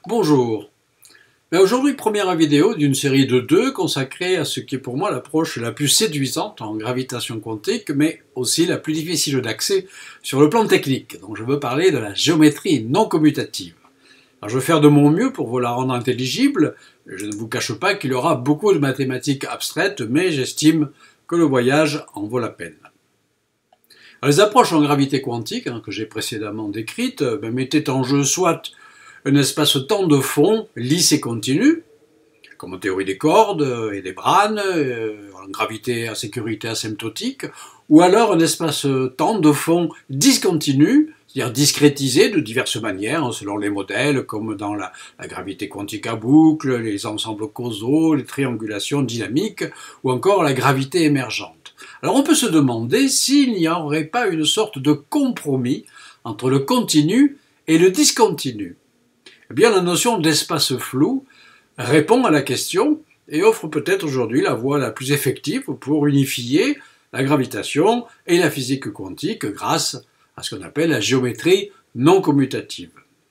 Bonjour. Aujourd'hui, première vidéo d'une série de deux consacrée à ce qui est pour moi l'approche la plus séduisante en gravitation quantique, mais aussi la plus difficile d'accès sur le plan technique. Donc je veux parler de la géométrie non commutative. Alors, je vais faire de mon mieux pour vous la rendre intelligible. Je ne vous cache pas qu'il y aura beaucoup de mathématiques abstraites, mais j'estime que le voyage en vaut la peine. Alors, les approches en gravité quantique, que j'ai précédemment décrites, mettaient en jeu soit un espace-temps de fond lisse et continu, comme en théorie des cordes et des branes, en gravité à sécurité asymptotique, ou alors un espace-temps de fond discontinu, c'est-à-dire discrétisé de diverses manières, selon les modèles, comme dans la gravité quantique à boucle, les ensembles causaux, les triangulations dynamiques, ou encore la gravité émergente. Alors on peut se demander s'il n'y aurait pas une sorte de compromis entre le continu et le discontinu. Eh bien, la notion d'espace flou répond à la question et offre peut-être aujourd'hui la voie la plus effective pour unifier la gravitation et la physique quantique grâce à ce qu'on appelle la géométrie non commutative.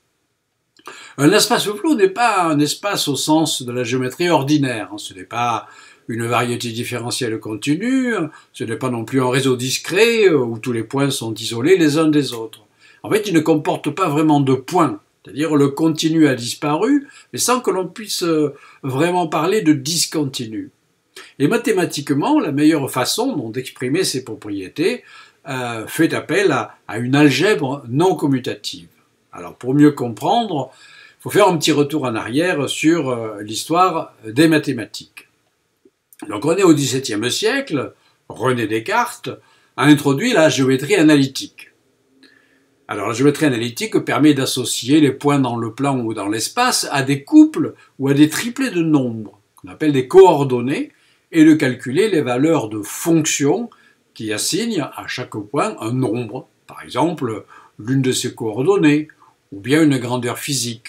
Un espace flou n'est pas un espace au sens de la géométrie ordinaire. Ce n'est pas une variété différentielle continue, ce n'est pas non plus un réseau discret où tous les points sont isolés les uns des autres. En fait, il ne comporte pas vraiment de points. C'est-à-dire le continu a disparu, mais sans que l'on puisse vraiment parler de discontinu. Et mathématiquement, la meilleure façon d'exprimer ces propriétés fait appel à une algèbre non commutative. Alors pour mieux comprendre, il faut faire un petit retour en arrière sur l'histoire des mathématiques. Donc on est au XVIIe siècle, René Descartes a introduit la géométrie analytique. Alors la géométrie analytique permet d'associer les points dans le plan ou dans l'espace à des couples ou à des triplets de nombres, qu'on appelle des coordonnées, et de calculer les valeurs de fonctions qui assignent à chaque point un nombre, par exemple l'une de ces coordonnées, ou bien une grandeur physique.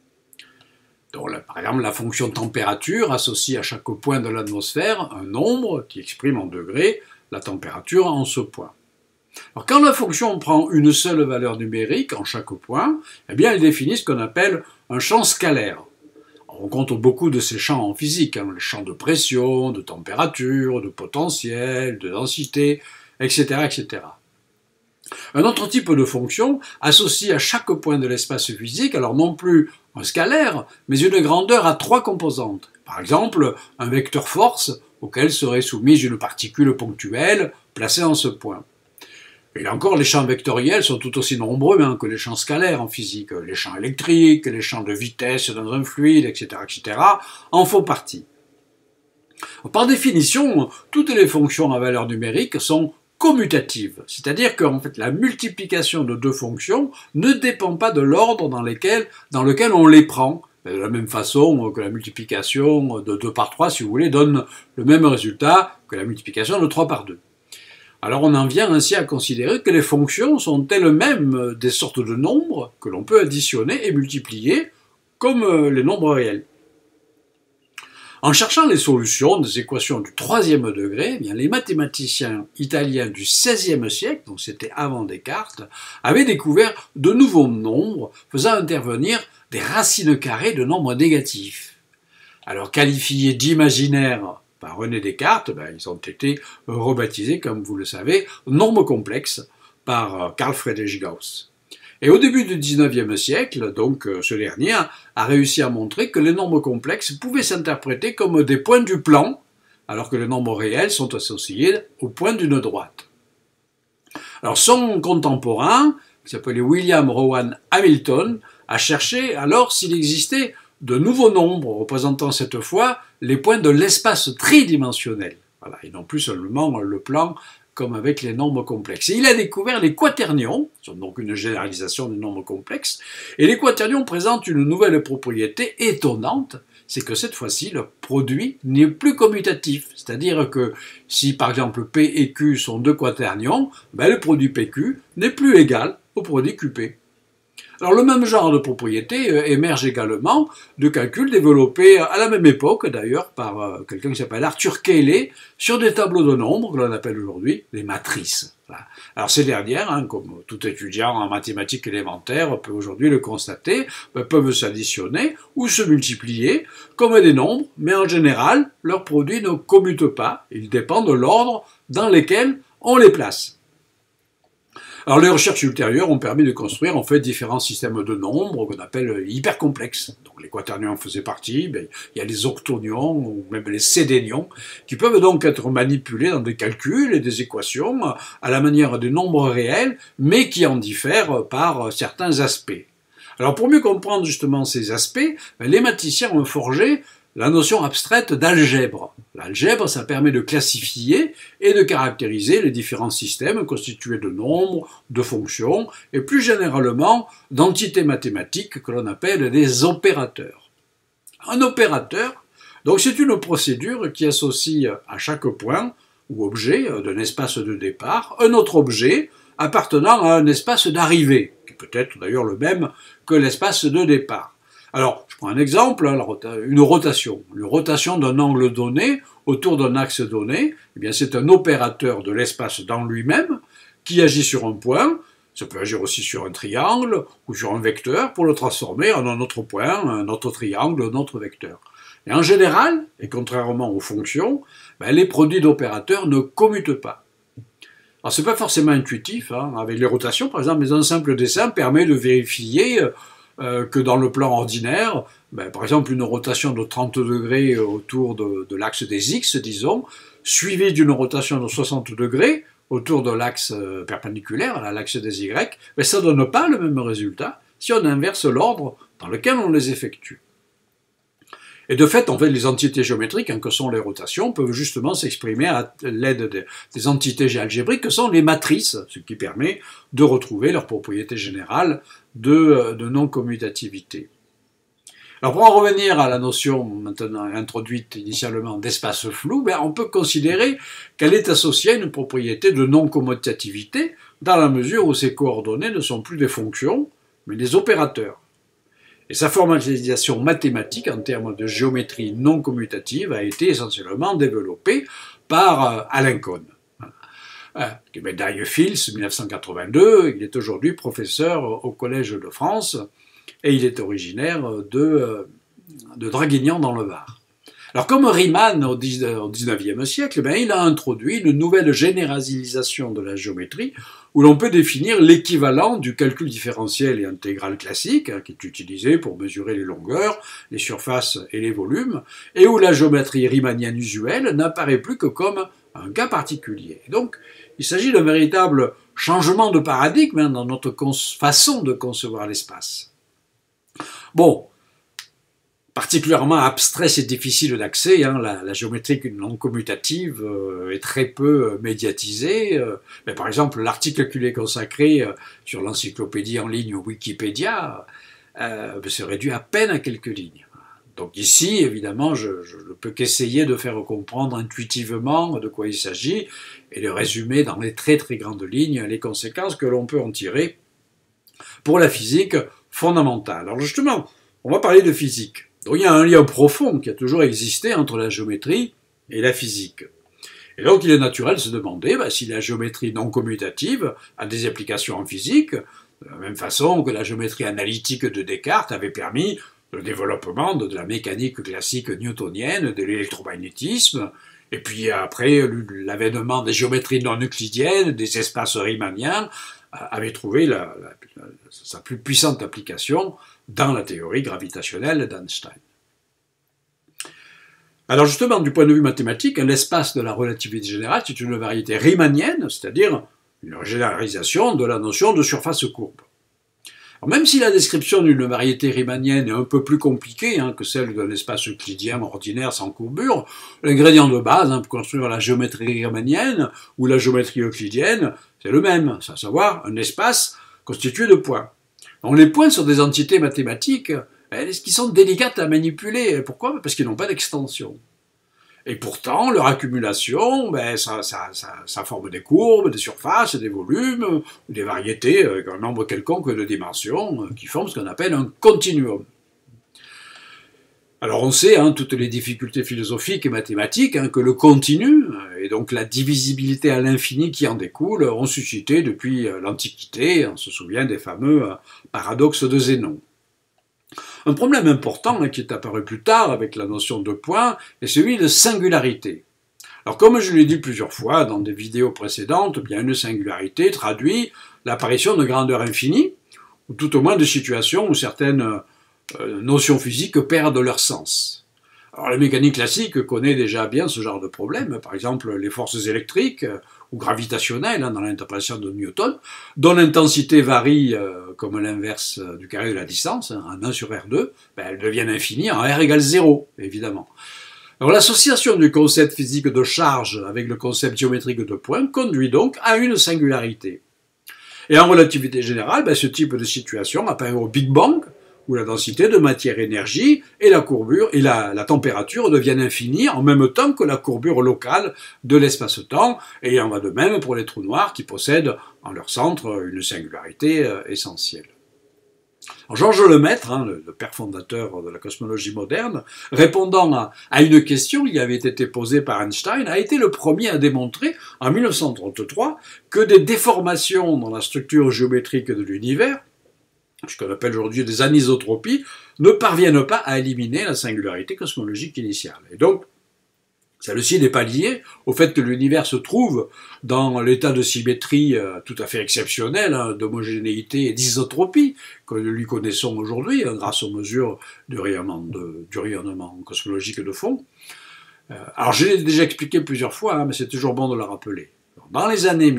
Donc, par exemple, la fonction température associe à chaque point de l'atmosphère un nombre qui exprime en degrés la température en ce point. Alors, quand la fonction prend une seule valeur numérique en chaque point, eh bien, elle définit ce qu'on appelle un champ scalaire. On compte beaucoup de ces champs en physique, les champs de pression, de température, de potentiel, de densité, etc., etc. Un autre type de fonction associe à chaque point de l'espace physique, alors non plus un scalaire, mais une grandeur à trois composantes. Par exemple, un vecteur force auquel serait soumise une particule ponctuelle placée en ce point. Et là encore, les champs vectoriels sont tout aussi nombreux que les champs scalaires en physique. Les champs électriques, les champs de vitesse dans un fluide, etc., en font partie. Par définition, toutes les fonctions à valeur numérique sont commutatives, c'est-à-dire qu'en fait, la multiplication de deux fonctions ne dépend pas de l'ordre dans lequel on les prend. De la même façon que la multiplication de 2 par 3, si vous voulez, donne le même résultat que la multiplication de 3 par 2. Alors on en vient ainsi à considérer que les fonctions sont elles-mêmes des sortes de nombres que l'on peut additionner et multiplier comme les nombres réels. En cherchant les solutions des équations du troisième degré, les mathématiciens italiens du XVIe siècle, donc c'était avant Descartes, avaient découvert de nouveaux nombres faisant intervenir des racines carrées de nombres négatifs. Alors qualifiés d'imaginaires par René Descartes, ils ont été rebaptisés, comme vous le savez, nombres complexes par Carl Friedrich Gauss. Et au début du XIXe siècle, donc ce dernier a réussi à montrer que les nombres complexes pouvaient s'interpréter comme des points du plan, alors que les nombres réels sont associés aux points d'une droite. Alors son contemporain, qui s'appelait William Rowan Hamilton, a cherché alors s'il existait de nouveaux nombres représentant cette fois les points de l'espace tridimensionnel. Voilà, et non plus seulement le plan comme avec les nombres complexes. Et il a découvert les quaternions, qui sont donc une généralisation des nombres complexes, et les quaternions présentent une nouvelle propriété étonnante, c'est que cette fois-ci, le produit n'est plus commutatif. C'est-à-dire que si par exemple P et Q sont deux quaternions, le produit PQ n'est plus égal au produit QP. Alors le même genre de propriété émerge également de calculs développés à la même époque d'ailleurs par quelqu'un qui s'appelle Arthur Cayley sur des tableaux de nombres que l'on appelle aujourd'hui les matrices. Voilà. Alors ces dernières, comme tout étudiant en mathématiques élémentaires peut aujourd'hui le constater, peuvent s'additionner ou se multiplier comme des nombres, mais en général leurs produits ne commutent pas, ils dépendent de l'ordre dans lequel on les place. Alors les recherches ultérieures ont permis de construire en fait différents systèmes de nombres qu'on appelle hypercomplexes. Donc les quaternions en faisaient partie, il y a les octonions ou même les sédénions qui peuvent donc être manipulés dans des calculs et des équations à la manière des nombres réels mais qui en diffèrent par certains aspects. Alors pour mieux comprendre justement ces aspects, les mathématiciens ont forgé la notion abstraite d'algèbre. L'algèbre, ça permet de classifier et de caractériser les différents systèmes constitués de nombres, de fonctions, et plus généralement d'entités mathématiques que l'on appelle des opérateurs. Un opérateur, donc c'est une procédure qui associe à chaque point ou objet d'un espace de départ un autre objet appartenant à un espace d'arrivée, qui peut être d'ailleurs le même que l'espace de départ. Alors, je prends un exemple, une rotation. Une rotation d'un angle donné autour d'un axe donné, eh bien c'est un opérateur de l'espace dans lui-même qui agit sur un point, ça peut agir aussi sur un triangle ou sur un vecteur pour le transformer en un autre point, un autre triangle, un autre vecteur. Et en général, et contrairement aux fonctions, les produits d'opérateurs ne commutent pas. Alors c'est pas forcément intuitif, avec les rotations par exemple, mais un simple dessin permet de vérifier que dans le plan ordinaire, par exemple une rotation de 30 degrés autour de l'axe des X, disons, suivie d'une rotation de 60 degrés autour de l'axe perpendiculaire, à l'axe des Y, ça ne donne pas le même résultat si on inverse l'ordre dans lequel on les effectue. Et de fait, les entités géométriques, que sont les rotations, peuvent justement s'exprimer à l'aide des entités algébriques que sont les matrices, ce qui permet de retrouver leurs propriétés générales de non-commutativité. Alors pour en revenir à la notion maintenant introduite initialement d'espace flou, on peut considérer qu'elle est associée à une propriété de non-commutativité dans la mesure où ces coordonnées ne sont plus des fonctions, mais des opérateurs. Et sa formalisation mathématique en termes de géométrie non commutative a été essentiellement développée par Alain Kohn. Médaille Fields, 1982, il est aujourd'hui professeur au Collège de France et il est originaire de Draguignan dans le Var. Alors comme Riemann au XIXe siècle, il a introduit une nouvelle généralisation de la géométrie où l'on peut définir l'équivalent du calcul différentiel et intégral classique, qui est utilisé pour mesurer les longueurs, les surfaces et les volumes, et où la géométrie riemannienne usuelle n'apparaît plus que comme un cas particulier. Donc, il s'agit d'un véritable changement de paradigme dans notre façon de concevoir l'espace. Bon, particulièrement abstrait, c'est difficile d'accès. La géométrie non commutative est très peu médiatisée. Mais par exemple, l'article qui lui est consacré sur l'encyclopédie en ligne Wikipédia se réduit à peine à quelques lignes. Donc ici, évidemment, je ne peux qu'essayer de faire comprendre intuitivement de quoi il s'agit et de résumer dans les très très grandes lignes les conséquences que l'on peut en tirer pour la physique fondamentale. Alors justement, on va parler de physique. Donc il y a un lien profond qui a toujours existé entre la géométrie et la physique. Et donc il est naturel de se demander si la géométrie non commutative a des applications en physique, de la même façon que la géométrie analytique de Descartes avait permis le développement de la mécanique classique newtonienne, de l'électromagnétisme, et puis après l'avènement des géométries non euclidiennes, des espaces riemanniens, avait trouvé sa plus puissante application dans la théorie gravitationnelle d'Einstein. Alors justement, du point de vue mathématique, l'espace de la relativité générale, c'est une variété riemannienne, c'est-à-dire une généralisation de la notion de surface courbe. Alors même si la description d'une variété riemannienne est un peu plus compliquée que celle d'un espace euclidien ordinaire sans courbure, l'ingrédient de base pour construire la géométrie riemannienne ou la géométrie euclidienne, c'est le même, c'est à savoir un espace constitué de points. Donc les points sont des entités mathématiques qui sont délicates à manipuler. Pourquoi ? Parce qu'ils n'ont pas d'extension. Et pourtant, leur accumulation, ben, ça forme des courbes, des surfaces, des volumes, des variétés avec un nombre quelconque de dimensions qui forment ce qu'on appelle un continuum. Alors on sait, toutes les difficultés philosophiques et mathématiques, que le continu, et donc la divisibilité à l'infini qui en découle, ont suscité depuis l'Antiquité, on se souvient des fameux paradoxes de Zénon. Un problème important qui est apparu plus tard avec la notion de point est celui de singularité. Alors comme je l'ai dit plusieurs fois dans des vidéos précédentes, bien une singularité traduit l'apparition de grandeur infinie, ou tout au moins de situations où certaines notions physiques perdent leur sens. Alors la mécanique classique connaît déjà bien ce genre de problème, par exemple les forces électriques ou gravitationnelles dans l'interprétation de Newton, dont l'intensité varie comme l'inverse du carré de la distance, en 1 sur R2, elles deviennent infinies en R égale 0, évidemment. Alors l'association du concept physique de charge avec le concept géométrique de point conduit donc à une singularité. Et en relativité générale, ce type de situation apparaît au Big Bang, où la densité de matière-énergie et la courbure et la température deviennent infinies en même temps que la courbure locale de l'espace-temps, et il en va de même pour les trous noirs qui possèdent en leur centre une singularité essentielle. Alors Georges Lemaître, le père fondateur de la cosmologie moderne, répondant à une question qui avait été posée par Einstein, a été le premier à démontrer, en 1933, que des déformations dans la structure géométrique de l'univers, ce qu'on appelle aujourd'hui des anisotropies, ne parviennent pas à éliminer la singularité cosmologique initiale. Et donc, celle-ci n'est pas liée au fait que l'univers se trouve dans l'état de symétrie tout à fait exceptionnel, d'homogénéité et d'isotropie, que nous lui connaissons aujourd'hui, grâce aux mesures du rayonnement cosmologique de fond. Alors, je l'ai déjà expliqué plusieurs fois, mais c'est toujours bon de le rappeler. Dans les années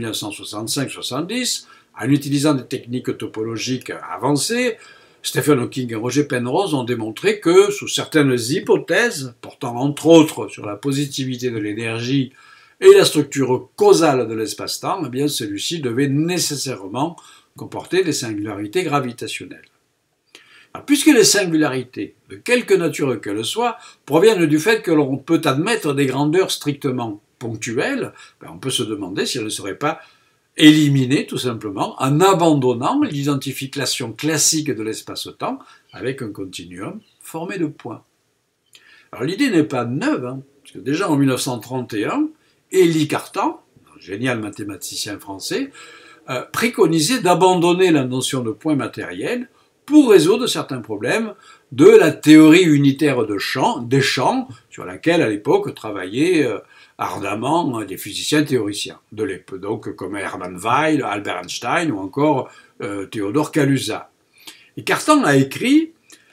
1965-70, en utilisant des techniques topologiques avancées, Stephen Hawking et Roger Penrose ont démontré que, sous certaines hypothèses, portant entre autres sur la positivité de l'énergie et la structure causale de l'espace-temps, celui-ci devait nécessairement comporter des singularités gravitationnelles. Alors, puisque les singularités, de quelque nature qu'elles soient, proviennent du fait que l'on peut admettre des grandeurs strictement ponctuelles, on peut se demander si elles ne seraient pas éliminées tout simplement en abandonnant l'identification classique de l'espace-temps avec un continuum formé de points. Alors l'idée n'est pas neuve, parce que déjà en 1931, Élie Cartan, un génial mathématicien français, préconisait d'abandonner la notion de point matériel pour résoudre certains problèmes de la théorie unitaire des champs, sur laquelle à l'époque travaillaient ardemment des physiciens théoriciens de l'époque, donc comme Hermann Weyl, Albert Einstein ou encore Théodore Kaluza. Et Cartan a écrit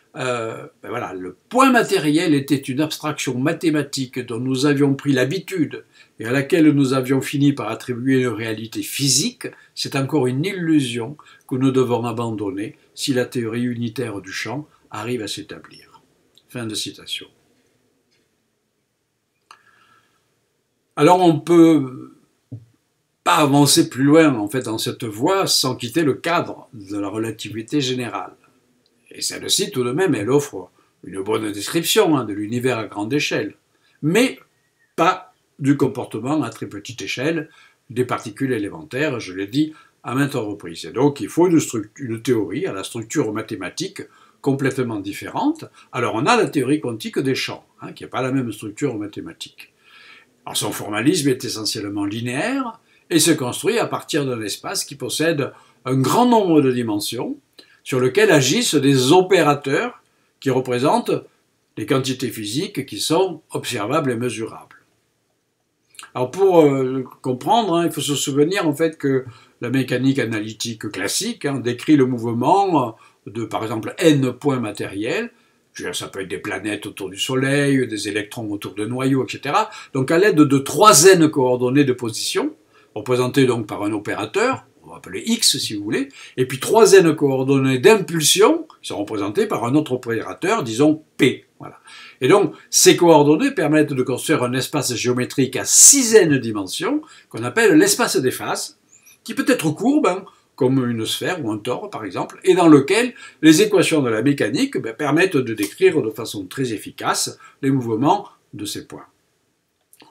le point matériel était une abstraction mathématique dont nous avions pris l'habitude et à laquelle nous avions fini par attribuer une réalité physique. C'est encore une illusion que nous devons abandonner si la théorie unitaire du champ arrive à s'établir. Fin de citation. Alors on ne peut pas avancer plus loin dans cette voie sans quitter le cadre de la relativité générale. Et celle-ci tout de même, elle offre une bonne description de l'univers à grande échelle, mais pas du comportement à très petite échelle des particules élémentaires, je l'ai dit à maintes reprises. Et donc il faut une théorie à la structure mathématique complètement différente. Alors on a la théorie quantique des champs, qui n'a pas la même structure mathématique. Alors son formalisme est essentiellement linéaire et se construit à partir d'un espace qui possède un grand nombre de dimensions sur lequel agissent des opérateurs qui représentent les quantités physiques qui sont observables et mesurables. Alors pour comprendre, il faut se souvenir que la mécanique analytique classique décrit le mouvement de par exemple n points matériels. Ça peut être des planètes autour du Soleil, des électrons autour de noyaux, etc. Donc à l'aide de 3 n coordonnées de position, représentées donc par un opérateur, on va appeler x si vous voulez, et puis 3 n coordonnées d'impulsion, qui sont représentées par un autre opérateur, disons p. Voilà. Et donc ces coordonnées permettent de construire un espace géométrique à 6 n dimensions, qu'on appelle l'espace des phases, qui peut être courbe, comme une sphère ou un tore par exemple, et dans lequel les équations de la mécanique permettent de décrire de façon très efficace les mouvements de ces points.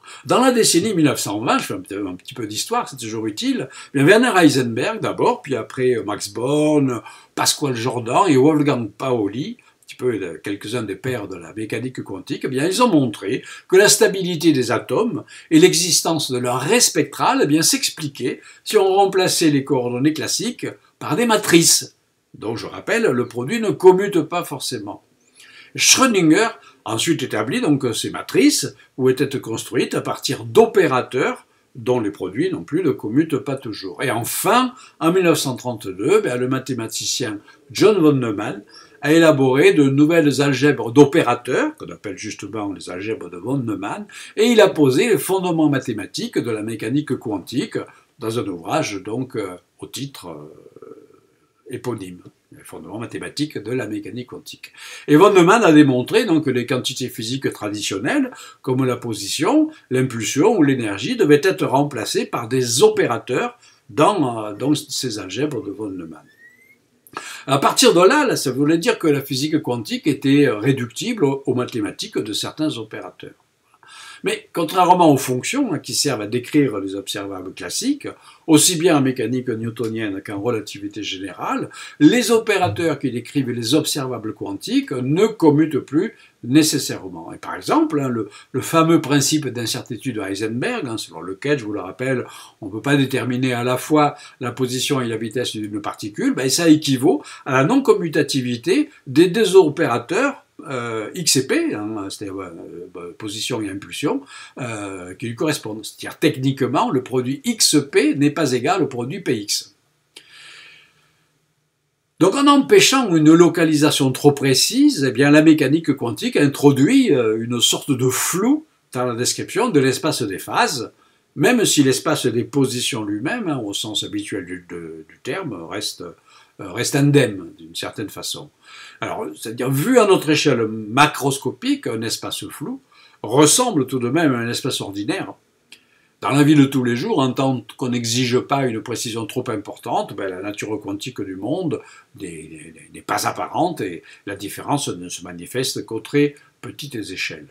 Dans la décennie 1920, je fais un petit peu d'histoire, c'est toujours utile, bien Werner Heisenberg d'abord, puis après Max Born, Pascual Jordan et Wolfgang Pauli, un petit peu quelques-uns des pères de la mécanique quantique, eh bien ils ont montré que la stabilité des atomes et l'existence de leur raie spectrale eh bien s'expliquaient si on remplaçait les coordonnées classiques par des matrices. Donc je rappelle, le produit ne commute pas forcément. Schrödinger ensuite établit donc ces matrices où étaient construites à partir d'opérateurs dont les produits non plus ne commutent pas toujours. Et enfin, en 1932, le mathématicien John von Neumann a élaboré de nouvelles algèbres d'opérateurs, qu'on appelle justement les algèbres de von Neumann, et il a posé les fondements mathématiques de la mécanique quantique dans un ouvrage donc au titre éponyme. Les fondements mathématiques de la mécanique quantique. Et von Neumann a démontré donc que les quantités physiques traditionnelles, comme la position, l'impulsion ou l'énergie, devaient être remplacées par des opérateurs dans ces algèbres de von Neumann. À partir de là, ça voulait dire que la physique quantique était réductible aux mathématiques de certains opérateurs. Mais contrairement aux fonctions qui servent à décrire les observables classiques, aussi bien en mécanique newtonienne qu'en relativité générale, les opérateurs qui décrivent les observables quantiques ne commutent plus nécessairement. Et par exemple, le fameux principe d'incertitude de Heisenberg, selon lequel, je vous le rappelle, on ne peut pas déterminer à la fois la position et la vitesse d'une particule, ça équivaut à la non-commutativité des deux opérateurs X et P, c'est-à-dire position et impulsion, qui lui correspondent. C'est-à-dire techniquement, le produit XP n'est pas égal au produit PX. Donc en empêchant une localisation trop précise, eh bien, la mécanique quantique introduit une sorte de flou dans la description de l'espace des phases, même si l'espace des positions lui-même, au sens habituel du terme, reste indemne d'une certaine façon. Alors, c'est-à-dire, vu à notre échelle macroscopique, un espace flou ressemble tout de même à un espace ordinaire. Dans la vie de tous les jours, en tant qu'on n'exige pas une précision trop importante, la nature quantique du monde n'est pas apparente et la différence ne se manifeste qu'aux très petites échelles.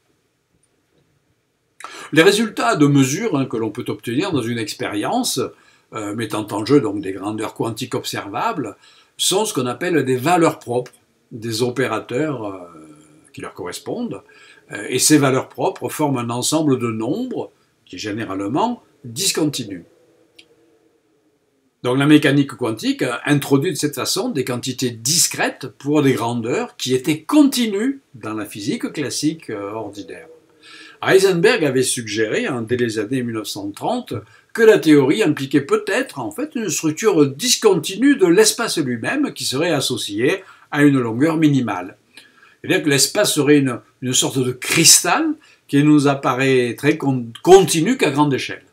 Les résultats de mesures que l'on peut obtenir dans une expérience mettant en jeu donc des grandeurs quantiques observables sont ce qu'on appelle des valeurs propres des opérateurs qui leur correspondent, et ces valeurs propres forment un ensemble de nombres qui est généralement discontinu. Donc la mécanique quantique introduit de cette façon des quantités discrètes pour des grandeurs qui étaient continues dans la physique classique ordinaire. Heisenberg avait suggéré, dès les années 1930, que la théorie impliquait peut-être en fait une structure discontinue de l'espace lui-même qui serait associée à une longueur minimale. C'est-à-dire que l'espace serait une sorte de cristal qui nous apparaît très continu qu'à grande échelle.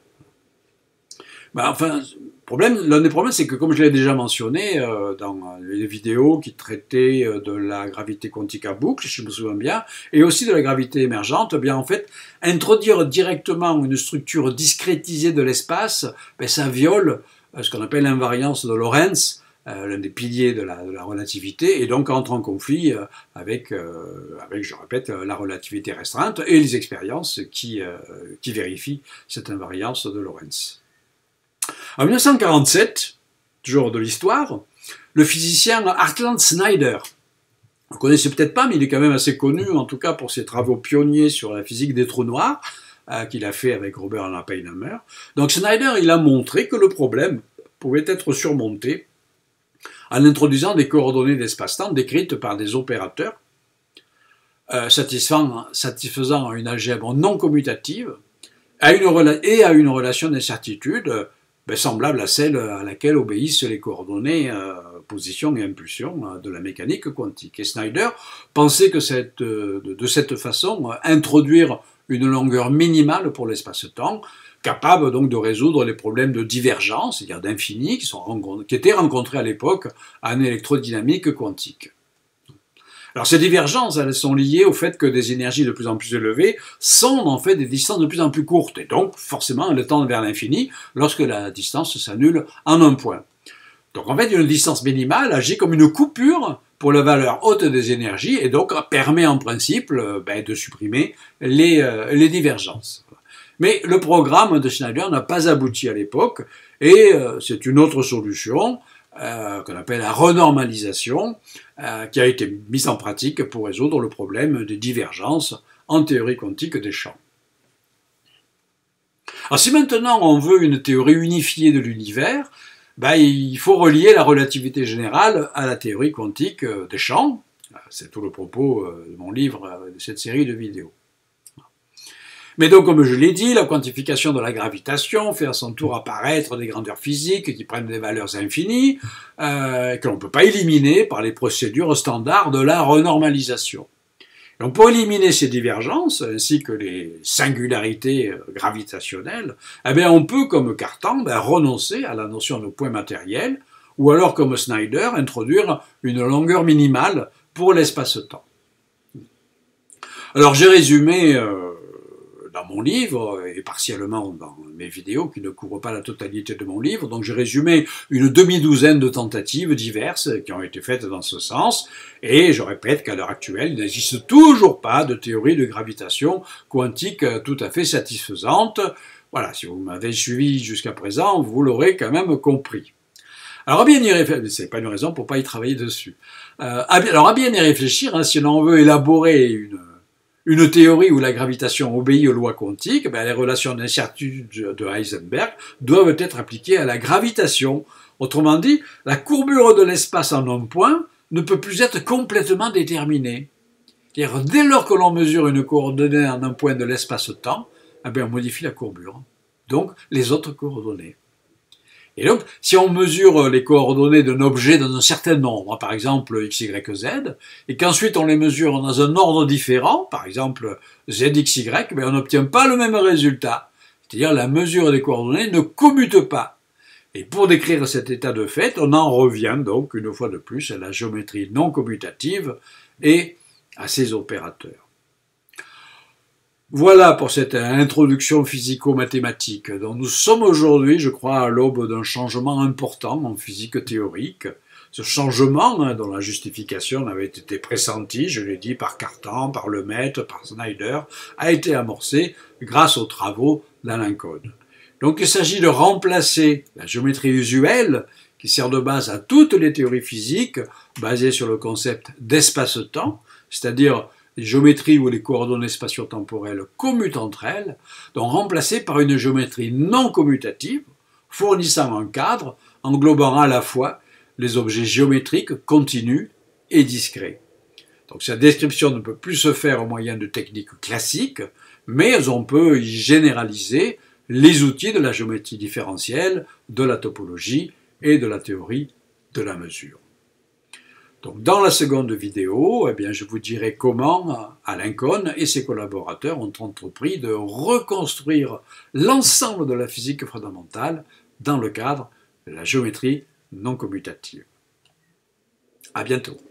L'un des problèmes, c'est que, comme je l'ai déjà mentionné dans les vidéos qui traitaient de la gravité quantique à boucle, si je me souviens bien, et aussi de la gravité émergente, en fait, introduire directement une structure discrétisée de l'espace, ça viole ce qu'on appelle l'invariance de Lorentz, l'un des piliers de la relativité, et donc entre en conflit avec, je répète, la relativité restreinte et les expériences qui vérifient cette invariance de Lorentz. En 1947, toujours de l'histoire, le physicien Hartland Snyder, vous ne connaissez peut-être pas, mais il est quand même assez connu, en tout cas pour ses travaux pionniers sur la physique des trous noirs, qu'il a fait avec Robert Oppenheimer. Donc Snyder, il a montré que le problème pouvait être surmonté en introduisant des coordonnées d'espace-temps décrites par des opérateurs satisfaisant à une algèbre non commutative et à une relation d'incertitude semblable à celle à laquelle obéissent les coordonnées position et impulsion de la mécanique quantique. Et Snyder pensait que de cette façon, introduire une longueur minimale pour l'espace-temps, capable donc de résoudre les problèmes de divergence, c'est-à-dire d'infini, qui étaient rencontrés à l'époque en électrodynamique quantique. Alors ces divergences, elles sont liées au fait que des énergies de plus en plus élevées sont en fait des distances de plus en plus courtes, et donc forcément elles tendent vers l'infini lorsque la distance s'annule en un point. Donc en fait une distance minimale agit comme une coupure pour la valeur haute des énergies, et donc permet en principe de supprimer les divergences. Mais le programme de Schneider n'a pas abouti à l'époque, et c'est une autre solution, qu'on appelle la renormalisation, qui a été mise en pratique pour résoudre le problème des divergences en théorie quantique des champs. Alors si maintenant on veut une théorie unifiée de l'univers, il faut relier la relativité générale à la théorie quantique des champs. C'est tout le propos de mon livre, de cette série de vidéos. Mais donc, comme je l'ai dit, la quantification de la gravitation fait à son tour apparaître des grandeurs physiques qui prennent des valeurs infinies, que l'on ne peut pas éliminer par les procédures standards de la renormalisation. Donc, pour éliminer ces divergences, ainsi que les singularités gravitationnelles, on peut, comme Cartan, renoncer à la notion de point matériel, ou alors, comme Schneider, introduire une longueur minimale pour l'espace-temps. Alors, j'ai résumé dans mon livre, et partiellement dans mes vidéos qui ne couvrent pas la totalité de mon livre, donc j'ai résumé une demi-douzaine de tentatives diverses qui ont été faites dans ce sens, et je répète qu'à l'heure actuelle, il n'existe toujours pas de théorie de gravitation quantique tout à fait satisfaisante. Voilà, si vous m'avez suivi jusqu'à présent, vous l'aurez quand même compris. Alors à bien y réfléchir, c'est pas une raison pour pas y travailler dessus. Alors à bien y réfléchir, si l'on veut élaborer une théorie où la gravitation obéit aux lois quantiques, les relations d'incertitude de Heisenberg doivent être appliquées à la gravitation. Autrement dit, la courbure de l'espace en un point ne peut plus être complètement déterminée. C'est-à-dire, dès lors que l'on mesure une coordonnée en un point de l'espace-temps, on modifie la courbure. Donc, les autres coordonnées. Et donc, si on mesure les coordonnées d'un objet dans un certain nombre, par exemple x, y, z, et qu'ensuite on les mesure dans un ordre différent, par exemple z, x, y, on n'obtient pas le même résultat. C'est-à-dire la mesure des coordonnées ne commute pas. Et pour décrire cet état de fait, on en revient donc une fois de plus à la géométrie non commutative et à ses opérateurs. Voilà pour cette introduction physico-mathématique. Donc nous sommes aujourd'hui, je crois, à l'aube d'un changement important en physique théorique. Ce changement, dont la justification avait été pressentie, je l'ai dit, par Cartan, par Lemaitre, par Schneider, a été amorcé grâce aux travaux d'Alan Kohn. Donc il s'agit de remplacer la géométrie usuelle, qui sert de base à toutes les théories physiques, basées sur le concept d'espace-temps, c'est-à-dire les géométries où les coordonnées spatio-temporelles commutent entre elles, donc remplacées par une géométrie non commutative, fournissant un cadre englobant à la fois les objets géométriques continus et discrets. Donc cette description ne peut plus se faire au moyen de techniques classiques, mais on peut y généraliser les outils de la géométrie différentielle, de la topologie et de la théorie de la mesure. Donc, dans la seconde vidéo, je vous dirai comment Alan Kohn et ses collaborateurs ont entrepris de reconstruire l'ensemble de la physique fondamentale dans le cadre de la géométrie non commutative. À bientôt.